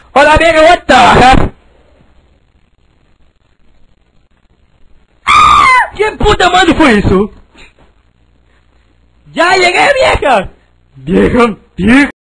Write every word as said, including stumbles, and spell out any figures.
Hola vieja, what the heck? ¿Qué puta madre fue eso? ¡Ya llegué, vieja! Vieja, vieja.